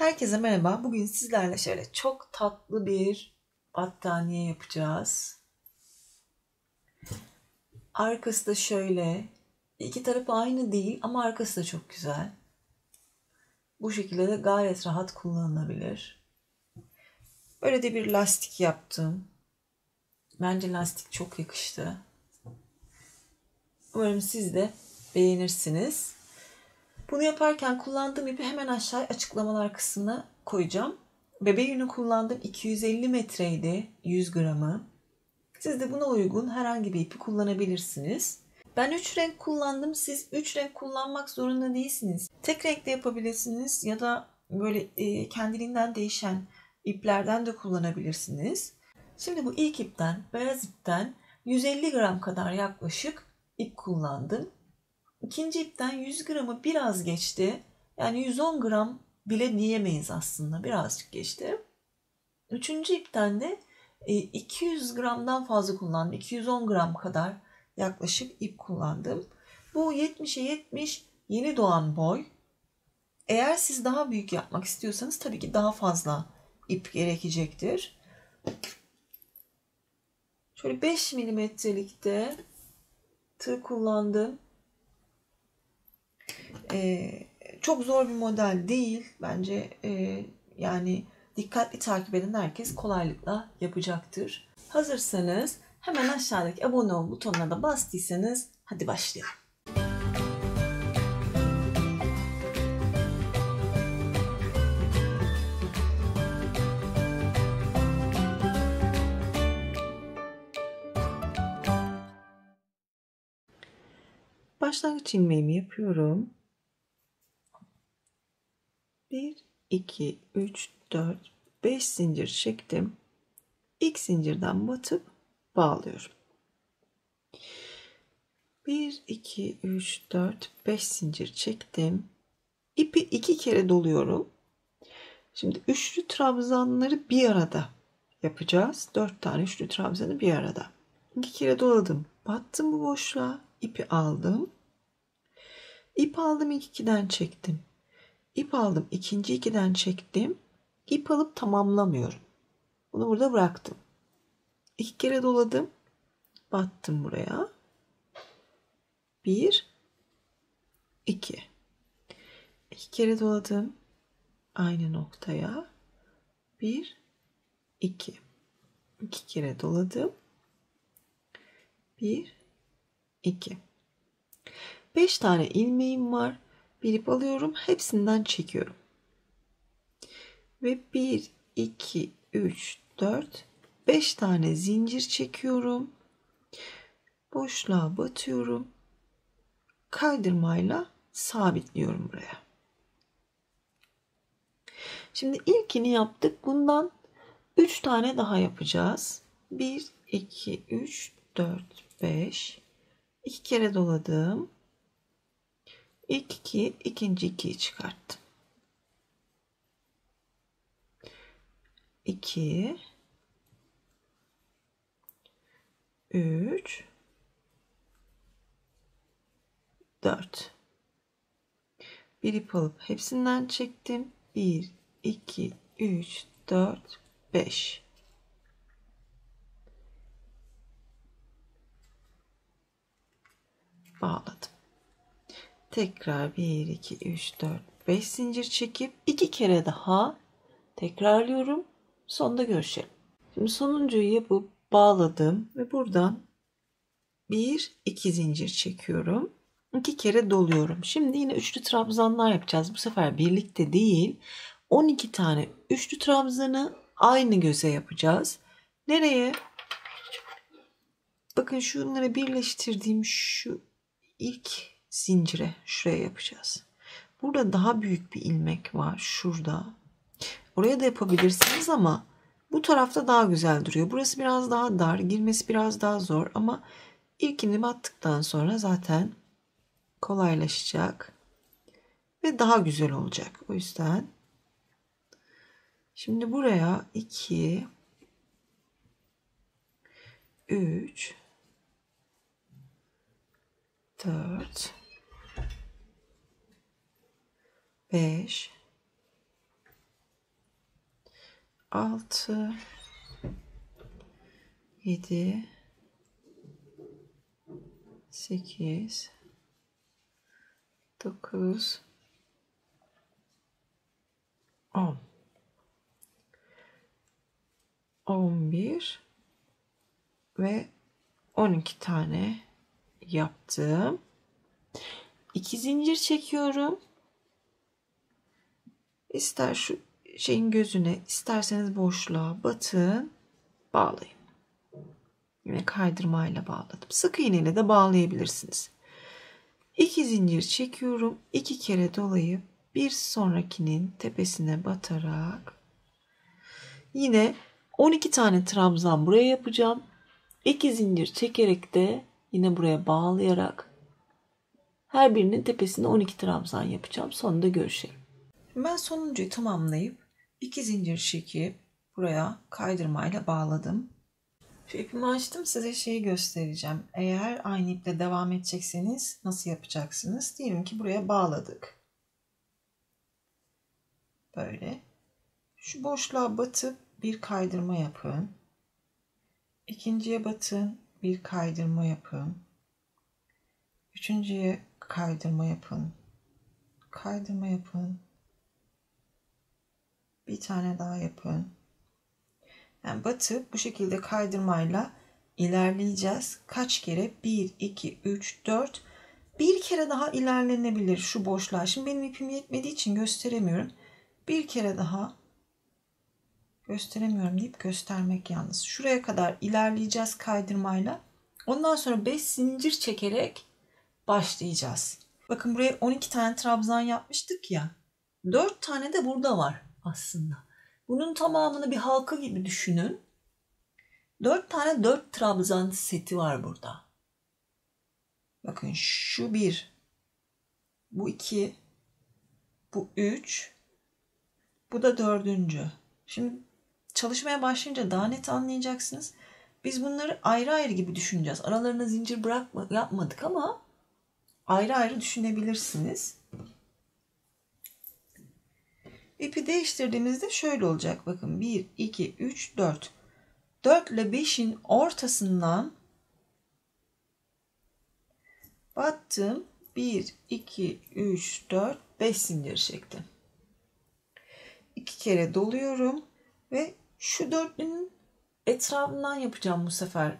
Herkese merhaba. Bugün sizlerle şöyle çok tatlı bir battaniye yapacağız. Arkası da şöyle. İki tarafı aynı değil ama arkası da çok güzel. Bu şekilde de gayet rahat kullanılabilir. Böyle de bir lastik yaptım. Bence lastik çok yakıştı. Umarım siz de beğenirsiniz. Bunu yaparken kullandığım ipi hemen aşağıya açıklamalar kısmına koyacağım. Bebe yünü kullandım. 250 metreydi 100 gramı. Siz de buna uygun herhangi bir ipi kullanabilirsiniz. Ben 3 renk kullandım. Siz 3 renk kullanmak zorunda değilsiniz. Tek renkte yapabilirsiniz ya da böyle kendiliğinden değişen iplerden de kullanabilirsiniz. Şimdi bu ilk ipten, beyaz ipten 150 gram kadar yaklaşık ip kullandım. İkinci ipten 100 gramı biraz geçti. Yani 110 gram bile diyemeyiz aslında. Birazcık geçti. Üçüncü ipten de 200 gramdan fazla kullandım. 210 gram kadar yaklaşık ip kullandım. Bu 70'e 70 yeni doğan boy. Eğer siz daha büyük yapmak istiyorsanız tabii ki daha fazla ip gerekecektir. Şöyle 5 milimetrelikte tığ kullandım. Çok zor bir model değil. Bence yani dikkatli takip eden herkes kolaylıkla yapacaktır. Hazırsanız hemen aşağıdaki abone ol butonuna da bastıysanız hadi başlayalım. Başlangıç ilmeğimi yapıyorum. 1, 2, 3, 4, 5 zincir çektim. İlk zincirden batıp bağlıyorum. 1, 2, 3, 4, 5 zincir çektim. İpi 2 kere doluyorum. Şimdi üçlü trabzanları bir arada yapacağız. 4 tane üçlü trabzanı bir arada. 2 kere doladım. Battım bu boşluğa. İpi aldım. İp aldım, ilk 2'den çektim. İp aldım, ikinci 2'den çektim. İp alıp tamamlamıyorum. Bunu burada bıraktım. 2 kere doladım. Battım buraya. 1 2 2 kere doladım. Aynı noktaya. 1 2 2 kere doladım. 1 2 5 tane ilmeğim var. Bir ip alıyorum. Hepsinden çekiyorum. Ve 1 2 3 4 5 tane zincir çekiyorum. Boşluğa batıyorum. Kaydırmayla sabitliyorum buraya. Şimdi ilkini yaptık. Bundan 3 tane daha yapacağız. 1 2 3 4 5 2 kere doladım. İlk 2, ikinci 2'yi çıkarttım. 2 3 4 bir ip alıp hepsinden çektim. 1 2 3 4 5 bağladım. Tekrar 1 2 3 4 5 zincir çekip 2 kere daha tekrarlıyorum. Sonda görüşelim. Şimdi sonuncuyu yapıp bağladım ve buradan 1 2 zincir çekiyorum. 2 kere doluyorum. Şimdi yine üçlü trabzanlar yapacağız. Bu sefer birlikte değil. 12 tane üçlü trabzanı aynı göze yapacağız. Nereye? Bakın şunları birleştirdiğim şu ilk zincire şuraya yapacağız. Burada daha büyük bir ilmek var. Şurada. Oraya da yapabilirsiniz ama bu tarafta daha güzel duruyor. Burası biraz daha dar. Girmesi biraz daha zor ama ilkini battıktan sonra zaten kolaylaşacak ve daha güzel olacak. O yüzden şimdi buraya 2 3 4 5 6, 7, 8, 9, 10, 11 ve 12 tane yaptım. 2 zincir çekiyorum. İster şu şeyin gözüne, isterseniz boşluğa batın, bağlayın. Yine kaydırmayla bağladım. Sık iğneyle de bağlayabilirsiniz. 2 zincir çekiyorum. 2 kere dolayıp bir sonrakinin tepesine batarak yine 12 tane trabzan buraya yapacağım. 2 zincir çekerek de yine buraya bağlayarak her birinin tepesine 12 trabzan yapacağım. Sonunda görüşelim. Ben sonuncuyu tamamlayıp 2 zincir çekip buraya kaydırmayla bağladım. Şu ipimi açtım, size şeyi göstereceğim. Eğer aynı iple devam edecekseniz nasıl yapacaksınız? Diyelim ki buraya bağladık. Böyle. Şu boşluğa batıp bir kaydırma yapın. İkinciye batın, bir kaydırma yapın. Üçüncüye kaydırma yapın. Kaydırma yapın. Bir tane daha yapın. Yani batıp bu şekilde kaydırmayla ilerleyeceğiz. Kaç kere? 1, 2, 3, 4. Bir kere daha ilerlenebilir şu boşluğa. Şimdi benim ipim yetmediği için gösteremiyorum. Bir kere daha gösteremiyorum deyip göstermek yalnız. Şuraya kadar ilerleyeceğiz kaydırmayla. Ondan sonra 5 zincir çekerek başlayacağız. Bakın buraya 12 tane trabzan yapmıştık ya. 4 tane de burada var aslında. Bunun tamamını bir halka gibi düşünün. 4 tane 4 trabzan seti var burada. Bakın şu 1, bu 2, bu 3, bu da 4. Şimdi çalışmaya başlayınca daha net anlayacaksınız. Biz bunları ayrı ayrı gibi düşüneceğiz. Aralarına zincir yapmadık ama ayrı ayrı düşünebilirsiniz. İpi değiştirdiğimizde şöyle olacak. Bakın 1, 2, 3, 4. 4 ile 5'in ortasından battım. 1, 2, 3, 4, 5 zincir çektim. 2 kere doluyorum ve şu dörtlünün etrafından yapacağım bu sefer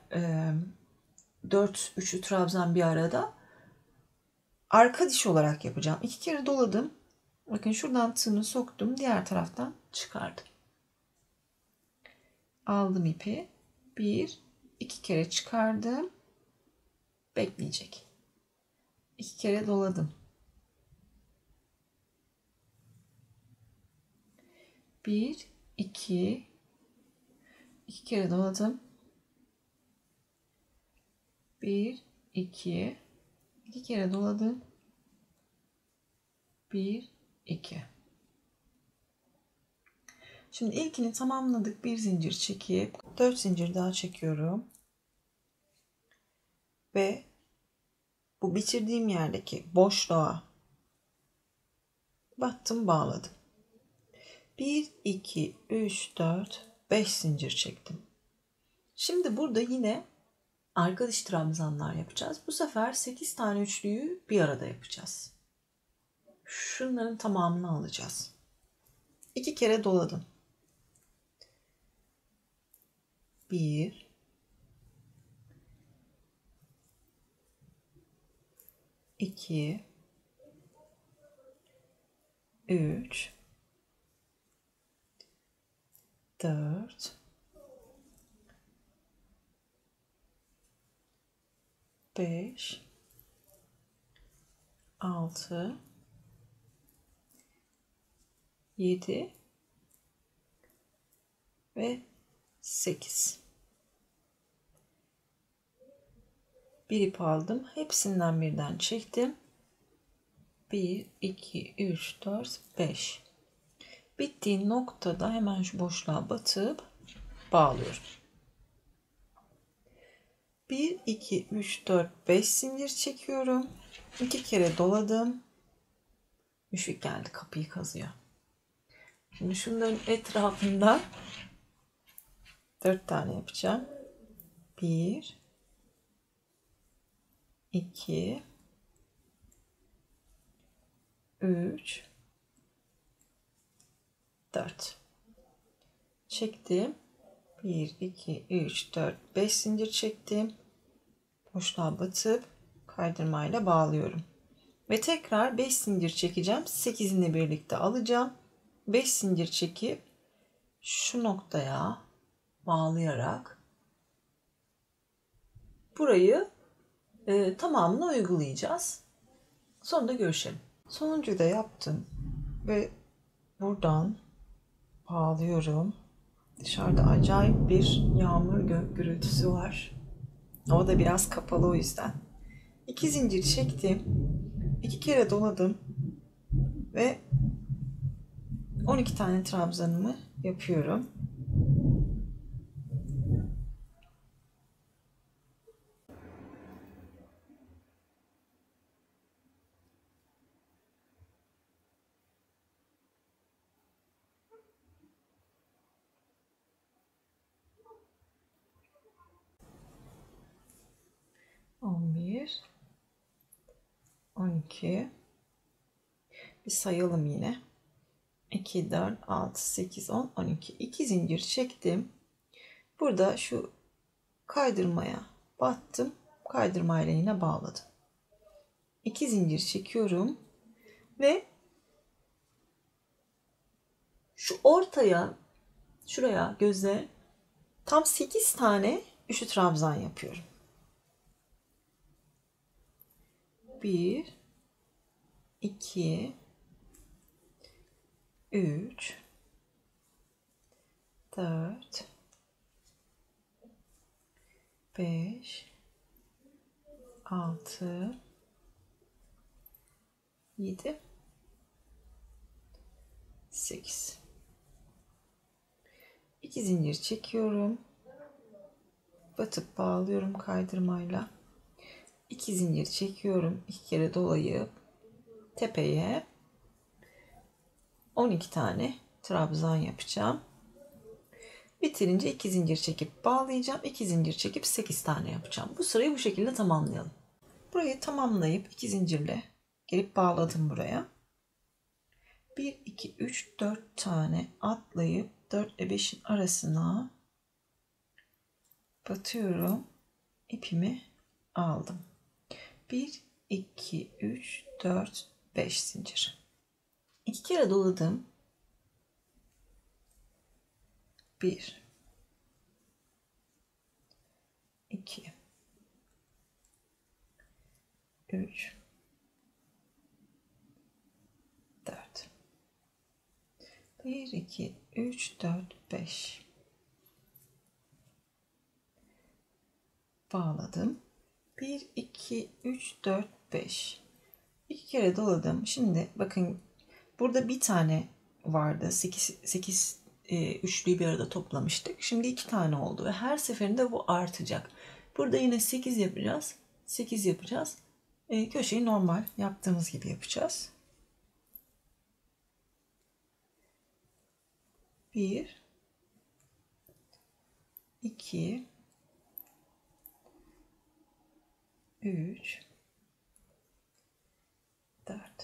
4 üçlü trabzan bir arada. Arka diş olarak yapacağım. 2 kere doladım. Bakın şuradan tığını soktum. Diğer taraftan çıkardım. Aldım ipi. 1, 2 kere çıkardım. Bekleyecek. 2 kere doladım. 1, 2, 2 kere doladım. 1, 2, 2 kere doladım. 1, 2. Şimdi ilkini tamamladık. Bir zincir çekip 4 zincir daha çekiyorum. Ve bu bitirdiğim yerdeki boşluğa battım, bağladım. 1, 2, 3, 4, 5 zincir çektim. Şimdi burada yine arka diş trabzanlar yapacağız. Bu sefer 8 tane üçlüyü bir arada yapacağız. Şunların tamamını alacağız. 2 kere doladım. 1, 2, 3, 4, 5, 6, 7 ve 8. Bir ip aldım. Hepsinden birden çektim. 1, 2, 3, 4, 5. Bittiği noktada hemen şu boşluğa batıp bağlıyorum. 1, 2, 3, 4, 5 zincir çekiyorum. 2 kere doladım. Müşfik geldi, kapıyı kazıyor. Şimdi şunların etrafında 4 tane yapacağım. 1 2 3 4 çektim. 1 2 3 4 5 zincir çektim. Boşluğa batıp kaydırmayla bağlıyorum. Ve tekrar 5 zincir çekeceğim. 8'ini birlikte alacağım. 5 zincir çekip şu noktaya bağlayarak burayı tamamını uygulayacağız. Sonra görüşelim. Sonuncuyu da yaptım ve buradan bağlıyorum. Dışarıda acayip bir yağmur gürültüsü var. O da biraz kapalı o yüzden. 2 zincir çektim. 2 kere doladım ve 12 tane trabzanımı yapıyorum. On bir, 12. Bir sayalım yine. 2, 4, 6, 8, 10, 12. 2 zincir çektim. Burada şu kaydırmaya battım. Kaydırmayla yine bağladım. 2 zincir çekiyorum ve şu ortaya, şuraya göze tam 8 tane üçlü trabzan yapıyorum. 1 2 3 4 5 6 7 8. 2 zincir çekiyorum. Batıp bağlıyorum kaydırmayla. 2 zincir çekiyorum. 2 kere dolayıp tepeye 12 tane trabzan yapacağım. Bitirince 2 zincir çekip bağlayacağım. 2 zincir çekip 8 tane yapacağım. Bu sırayı bu şekilde tamamlayalım. Burayı tamamlayıp 2 zincirle gelip bağladım buraya. 1 2 3 4 tane atlayıp 4 ile 5'in arasına batıyorum. İpimi aldım. 1 2 3 4 5 zincir. 2 kere doladım. 1 2 3 4 1 2 3 4 5 bağladım. 1 2 3 4 5 2 kere doladım. Şimdi bakın burada bir tane vardı. 8 üçlüyü bir arada toplamıştık. Şimdi 2 tane oldu ve her seferinde bu artacak. Burada yine 8 yapacağız. 8 yapacağız. Köşeyi normal yaptığımız gibi yapacağız. 1 2 3 4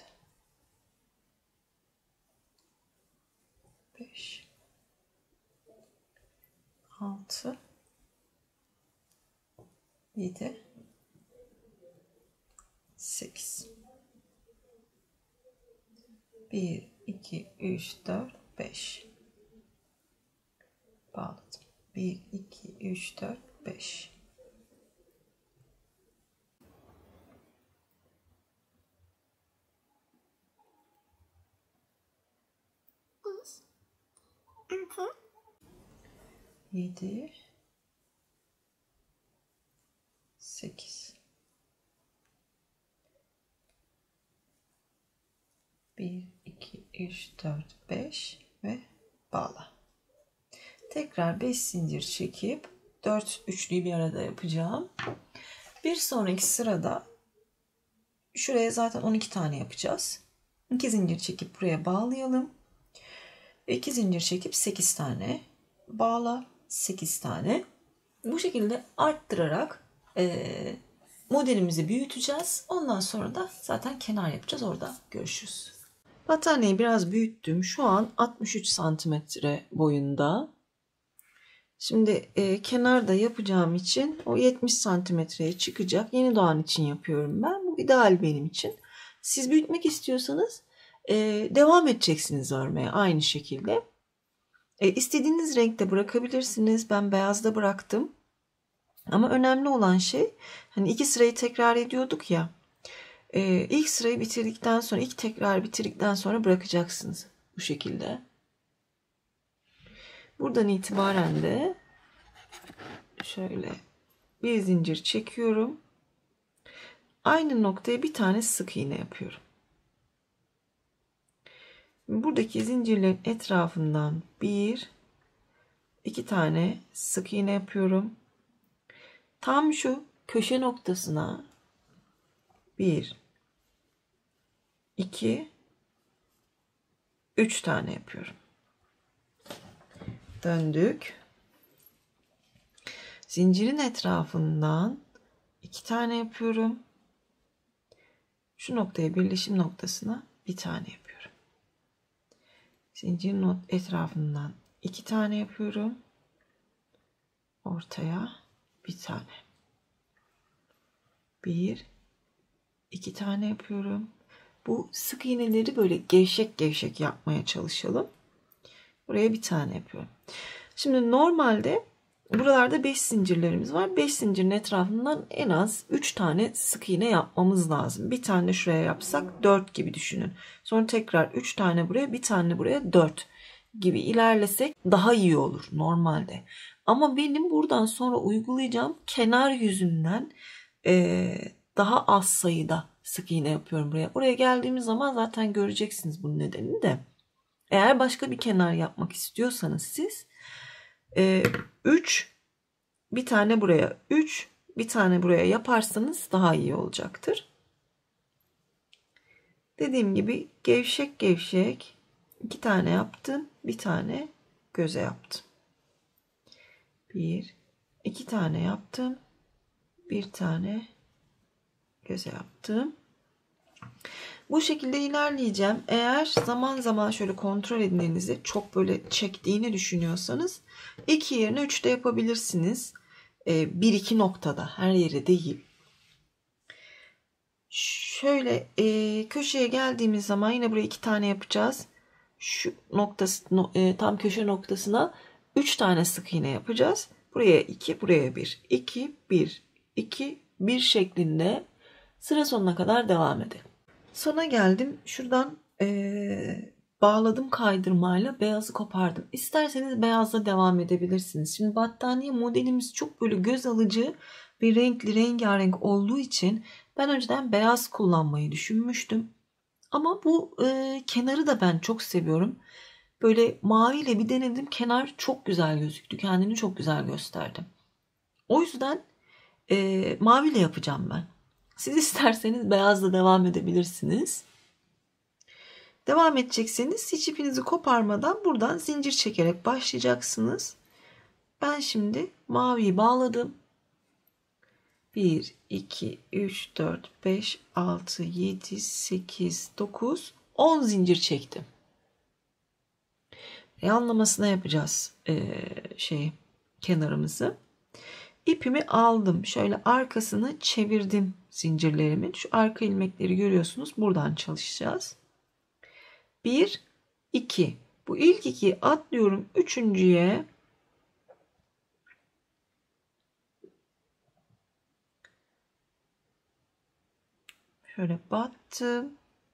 5 6 7 8 1 2 3 4 5 bağladım. 1 2 3 4 5 7 8 1 2 3 4 5 ve bağla. Tekrar 5 zincir çekip 4 üçlüyü bir arada yapacağım. Bir sonraki sırada şuraya zaten 12 tane yapacağız. 2 zincir çekip buraya bağlayalım. 2 zincir çekip 8 tane bağla. 8 tane. Bu şekilde arttırarak modelimizi büyüteceğiz. Ondan sonra da zaten kenar yapacağız. Orada görüşürüz. Battaniyeyi biraz büyüttüm. Şu an 63 santimetre boyunda. Şimdi kenarda yapacağım için o 70 santimetreye çıkacak. Yeni doğan için yapıyorum ben. Bu ideal benim için. Siz büyütmek istiyorsanız devam edeceksiniz örmeye aynı şekilde. İstediğiniz renkte bırakabilirsiniz. Ben beyazda bıraktım. Ama önemli olan şey, hani 2 sırayı tekrar ediyorduk ya. İlk sırayı bitirdikten sonra, ilk tekrar bitirdikten sonra bırakacaksınız. Bu şekilde. Buradan itibaren de şöyle bir zincir çekiyorum. Aynı noktaya bir tane sık iğne yapıyorum. Buradaki zincirlerin etrafından 2 tane sık iğne yapıyorum. Tam şu köşe noktasına 2 3 tane yapıyorum. Döndük. Zincirin etrafından 2 tane yapıyorum. Şu noktaya, birleşim noktasına bir tane yapıyorum. Zincirin etrafından 2 tane yapıyorum. Ortaya bir tane. 2 tane yapıyorum. Bu sık iğneleri böyle gevşek gevşek yapmaya çalışalım. Buraya bir tane yapıyorum. Şimdi normalde buralarda 5 zincirlerimiz var. 5 zincirin etrafından en az 3 tane sık iğne yapmamız lazım. Bir tane şuraya yapsak 4 gibi düşünün. Sonra tekrar 3 tane buraya, bir tane buraya, 4 gibi ilerlesek daha iyi olur normalde. Ama benim buradan sonra uygulayacağım kenar yüzünden daha az sayıda sık iğne yapıyorum buraya. Buraya geldiğimiz zaman zaten göreceksiniz bunun nedenini de. Eğer başka bir kenar yapmak istiyorsanız siz 3 bir tane buraya, 3 bir tane buraya yaparsanız daha iyi olacaktır. Dediğim gibi gevşek gevşek 2 tane yaptım, bir tane göze yaptım. 2 tane yaptım, bir tane göze yaptım. Bu şekilde ilerleyeceğim. Eğer zaman zaman şöyle kontrol edinizi çok böyle çektiğini düşünüyorsanız 2 yerine 3 de yapabilirsiniz. 1-2 noktada, her yere değil. Şöyle köşeye geldiğimiz zaman yine buraya 2 tane yapacağız. Şu noktası, tam köşe noktasına 3 tane sık iğne yapacağız. Buraya 2, buraya 1. 2, 1, 2, 1 şeklinde sıra sonuna kadar devam edelim. Sona geldim. Şuradan bağladım kaydırmayla, beyazı kopardım. İsterseniz beyazla devam edebilirsiniz. Şimdi battaniye modelimiz çok böyle göz alıcı ve renkli, rengarenk olduğu için ben önceden beyaz kullanmayı düşünmüştüm. Ama bu kenarı da ben çok seviyorum. Böyle maviyle bir denedim. Kenar çok güzel gözüktü. Kendini çok güzel gösterdi. O yüzden maviyle yapacağım ben. Siz isterseniz beyazla devam edebilirsiniz. Devam edecekseniz hiç ipinizi koparmadan buradan zincir çekerek başlayacaksınız. Ben şimdi maviyi bağladım. 1, 2, 3, 4, 5, 6, 7, 8, 9, 10 zincir çektim. Yanlamasına yapacağız kenarımızı. İpimi aldım. Şöyle arkasını çevirdim zincirlerimin. Şu arka ilmekleri görüyorsunuz. Buradan çalışacağız. 1, 2. Bu ilk 2'yi atlıyorum. Üçüncüye şöyle battım.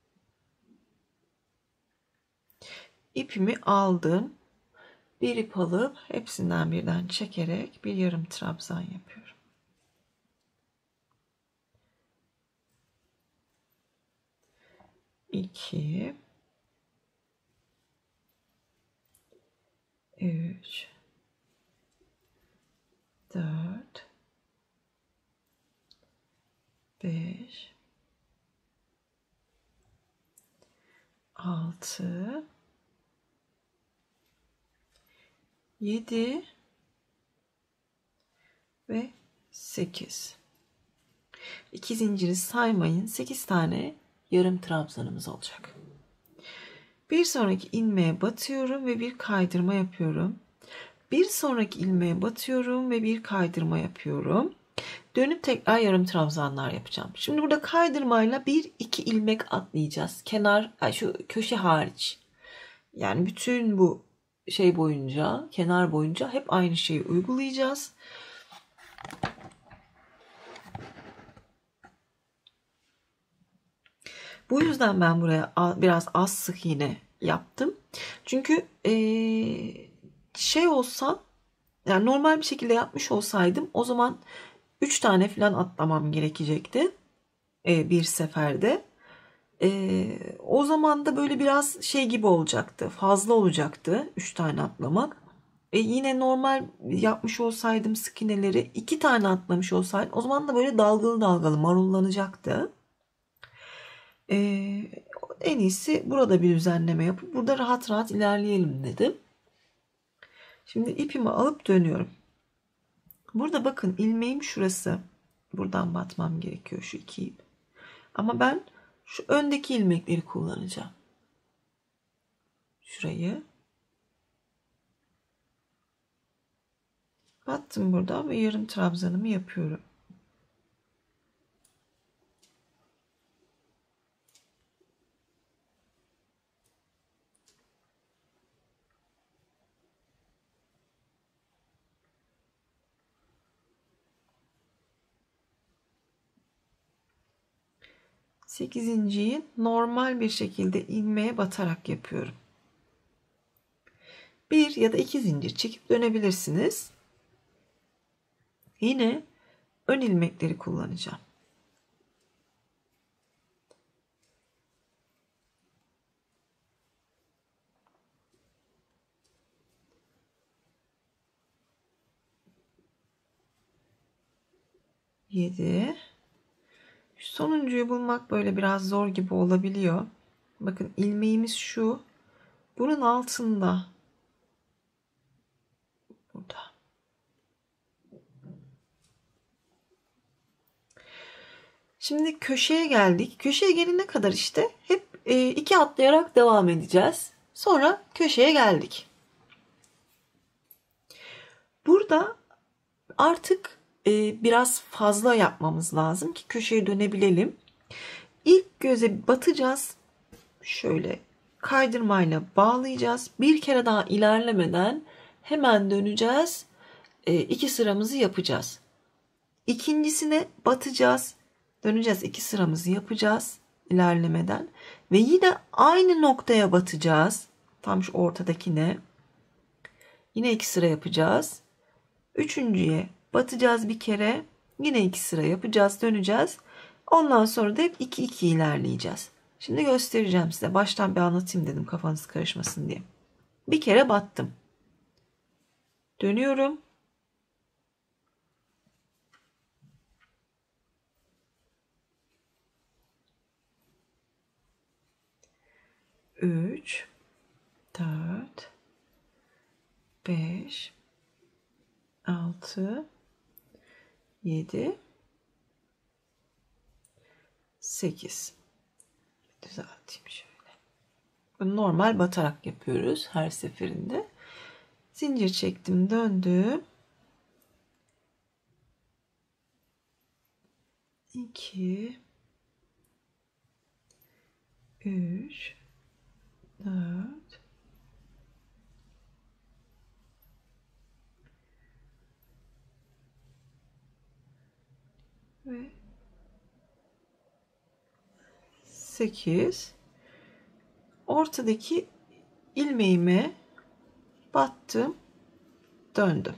İpimi aldım. Bir ip alıp hepsinden birden çekerek bir yarım trabzan yapıyorum. İki, üç, 4, 5, 6, 7, 8. 2 zinciri saymayın. 8 tane yarım trabzanımız olacak. Bir sonraki ilmeğe batıyorum ve bir kaydırma yapıyorum. Bir sonraki ilmeğe batıyorum ve bir kaydırma yapıyorum. Dönüp tekrar yarım trabzanlar yapacağım. Şimdi burada kaydırmayla 1-2 ilmek atlayacağız. Şu köşe hariç. Yani bütün bu şey boyunca, kenar boyunca hep aynı şeyi uygulayacağız. Bu yüzden ben buraya biraz az sık iğne yaptım. Çünkü şey olsa, yani normal bir şekilde yapmış olsaydım o zaman 3 tane falan atlamam gerekecekti bir seferde. O zaman da böyle biraz şey gibi olacaktı, fazla olacaktı 3 tane atlamak. Yine normal yapmış olsaydım sık iğneleri 2 tane atlamış olsaydım o zaman da böyle dalgalı dalgalı marullanacaktı. En iyisi burada bir düzenleme yapıp burada rahat rahat ilerleyelim dedim. Şimdi ipimi alıp dönüyorum. Burada bakın ilmeğim şurası. Buradan batmam gerekiyor şu 2 ip. Ama ben şu öndeki ilmekleri kullanacağım. Şurayı. Battım burada ve yarım trabzanımı yapıyorum. Sekizinciyi normal bir şekilde ilmeğe batarak yapıyorum. 1 ya da 2 zincir çekip dönebilirsiniz. Yine ön ilmekleri kullanacağım. Yedi. Sonuncuyu bulmak böyle biraz zor gibi olabiliyor. Bakın ilmeğimiz şu. Bunun altında. Burada. Şimdi köşeye geldik. Köşeye gelene kadar işte hep 2 atlayarak devam edeceğiz. Sonra köşeye geldik. Burada artık biraz fazla yapmamız lazım ki köşeye dönebilelim. İlk göze batacağız. Şöyle kaydırmayla bağlayacağız. Bir kere daha ilerlemeden hemen döneceğiz. 2 sıramızı yapacağız. İkincisine batacağız. Döneceğiz. 2 sıramızı yapacağız ilerlemeden. Ve yine aynı noktaya batacağız. Tam şu ortadakine. Yine 2 sıra yapacağız. Üçüncüye batacağız bir kere. Yine 2 sıra yapacağız. Döneceğiz. Ondan sonra da hep 2-2 ilerleyeceğiz. Şimdi göstereceğim size. Baştan bir anlatayım dedim kafanız karışmasın diye. Bir kere battım. Dönüyorum. Üç, 4, 5, 6, 7, 8. Düzelteyim şöyle. Bunu normal batarak yapıyoruz her seferinde. Zincir çektim, döndüm. 2, 3, 4, ve 8. Ortadaki ilmeğime battım, döndüm.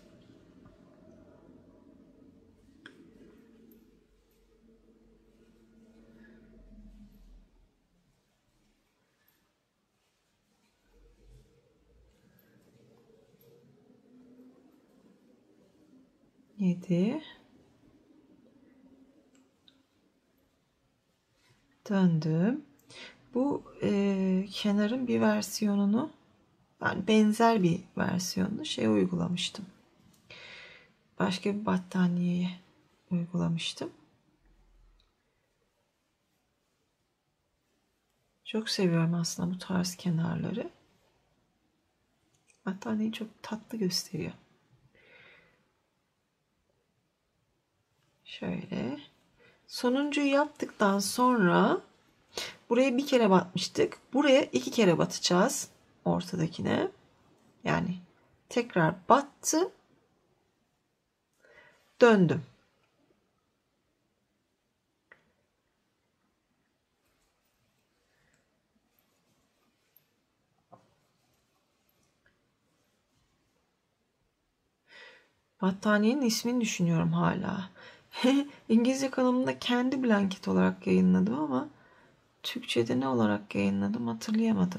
Yedi. Döndüm. Bu kenarın bir versiyonunu, yani benzer bir versiyonunu uygulamıştım. başka bir battaniyeye uygulamıştım. Çok seviyorum aslında bu tarz kenarları. Battaniyeyi çok tatlı gösteriyor. Şöyle. Sonuncuyu yaptıktan sonra buraya bir kere batmıştık. Buraya 2 kere batacağız. Ortadakine. Yani tekrar battım. Döndüm. Battaniyenin ismini düşünüyorum hala. İngilizce kanalımda kendi blanket olarak yayınladım ama Türkçe'de ne olarak yayınladım hatırlayamadım.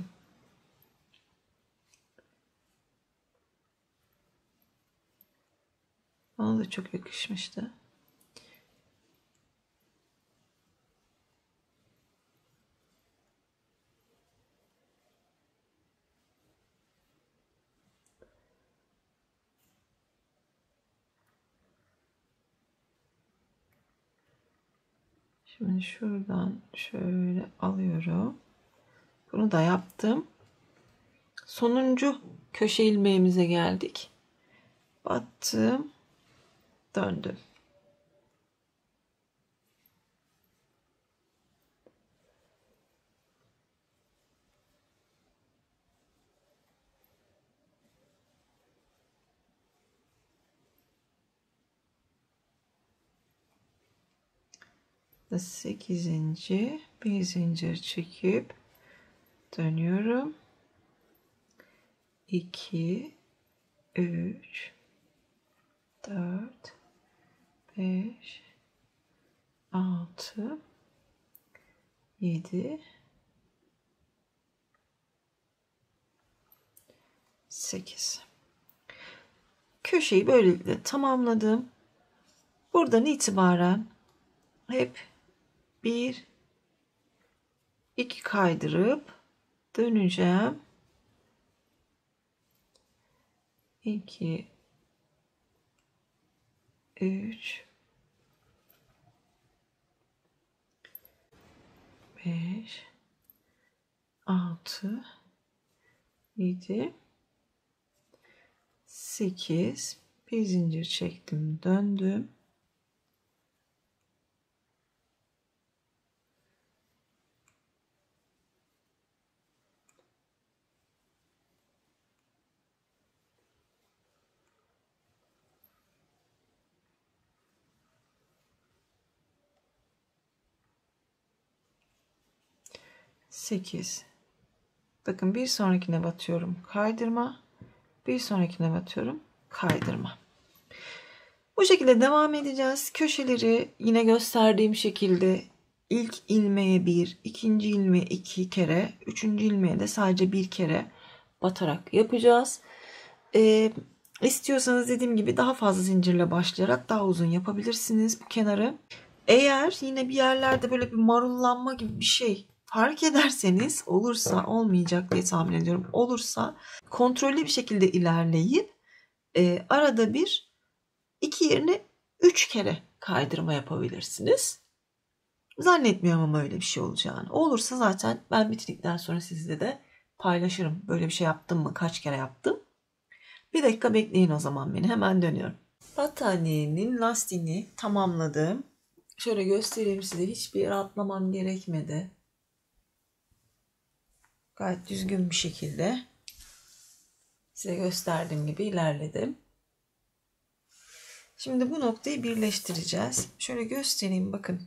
Bana da çok yakışmıştı. Şimdi şuradan şöyle alıyorum. Bunu da yaptım. Sonuncu köşe ilmeğimize geldik. Battım. Döndüm. Sekizinci bir zincir çekip dönüyorum. 2 3 4 5 6 7 8. Köşeyi böylelikle tamamladım. Buradan itibaren hep 1 2 kaydırıp döneceğim. 2 3 5 6 7 8 bir zincir çektim, döndüm. Sekiz. Bakın bir sonrakine batıyorum, kaydırma. Bir sonrakine batıyorum, kaydırma. Bu şekilde devam edeceğiz. Köşeleri yine gösterdiğim şekilde ilk ilmeğe 1, ikinci ilmeğe 2 kere, üçüncü ilmeğe de sadece 1 kere batarak yapacağız. İstiyorsanız dediğim gibi daha fazla zincirle başlayarak daha uzun yapabilirsiniz bu kenarı. Eğer yine bir yerlerde böyle bir marullanma gibi bir şey fark ederseniz, olursa, olmayacak diye tahmin ediyorum, olursa kontrollü bir şekilde ilerleyip arada bir 2 yerine 3 kere kaydırma yapabilirsiniz. Zannetmiyorum ama öyle bir şey olacağını. Olursa zaten ben bitirdikten sonra sizle de paylaşırım. Böyle bir şey yaptım mı? Kaç kere yaptım? Bir dakika bekleyin o zaman beni. Hemen dönüyorum. Battaniyenin lastiğini tamamladım. Şöyle göstereyim size. Hiçbir yere atlamam gerekmedi. Gayet düzgün bir şekilde size gösterdiğim gibi ilerledim. Şimdi bu noktayı birleştireceğiz. Şöyle göstereyim, bakın.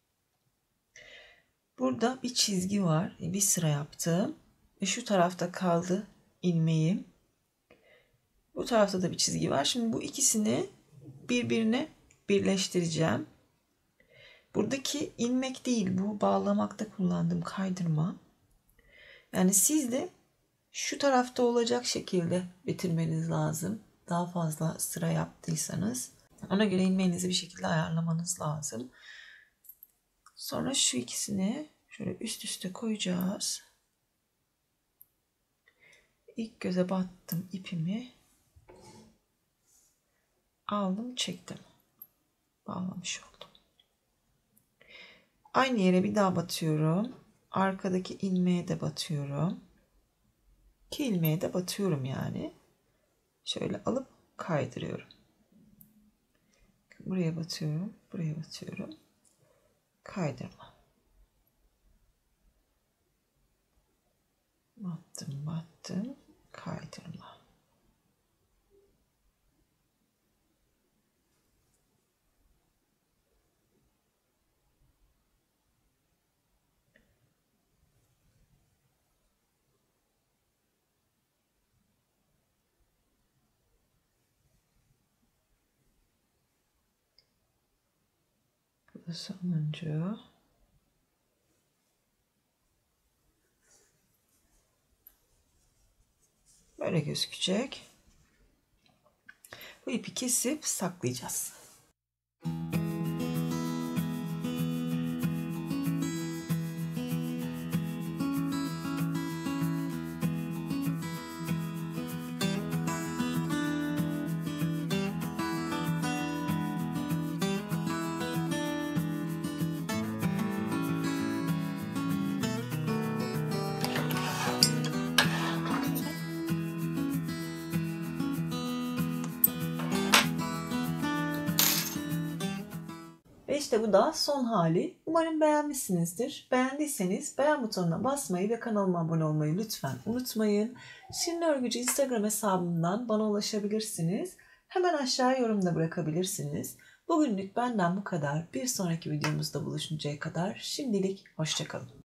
Burada bir çizgi var. Bir sıra yaptım. Ve şu tarafta kaldı ilmeğim. Bu tarafta da bir çizgi var. Şimdi bu ikisini birbirine birleştireceğim. Buradaki ilmek değil, bu bağlamakta kullandığım kaydırma. Yani siz de şu tarafta olacak şekilde bitirmeniz lazım. Daha fazla sıra yaptıysanız ona göre ilmeğinizi bir şekilde ayarlamanız lazım. Sonra şu ikisini şöyle üst üste koyacağız. İlk göze battım ipimi. aldım, çektim. Bağlamış oldum. Aynı yere bir daha batıyorum. Arkadaki ilmeğe de batıyorum. 2 ilmeğe de batıyorum yani. Şöyle alıp kaydırıyorum. Buraya batıyorum, buraya batıyorum. Kaydırma. Battım, battım, kaydırma. Bu da sonuncu. Böyle gözükecek. Bu ipi kesip saklayacağız. Ve işte bu da son hali. Umarım beğenmişsinizdir. Beğendiyseniz beğen butonuna basmayı ve kanalıma abone olmayı lütfen unutmayın. Şirin Örgücü Instagram hesabımdan bana ulaşabilirsiniz. Hemen aşağıya yorumda bırakabilirsiniz. Bugünlük benden bu kadar. Bir sonraki videomuzda buluşuncaya kadar şimdilik hoşça kalın.